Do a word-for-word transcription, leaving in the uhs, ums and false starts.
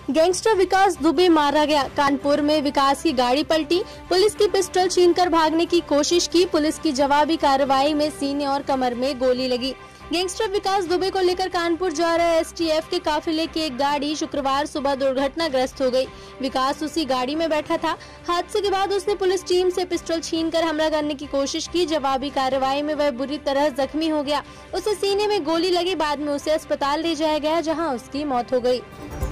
Gangster विकास दुबे मारा गया। कानपुर में विकास की गाड़ी पलटी, पुलिस की पिस्टल छीनकर भागने की कोशिश की। पुलिस की जवाबी कार्रवाई में सीने और कमर में गोली लगी। गैंगस्टर विकास दुबे को लेकर कानपुर जा रहे एस टी एफ के काफिले की एक गाड़ी शुक्रवार सुबह दुर्घटनाग्रस्त हो गई। विकास उसी गाड़ी में बैठा था। हादसे के बाद उसने पुलिस टीम से पिस्टल छीनकर हमला करने की कोशिश की। जवाबी कार्रवाई में वह बुरी तरह जख्मी हो गया। उसे सीने में गोली लगी। बाद में उसे अस्पताल ले जाया गया, जहां उसकी मौत हो गई।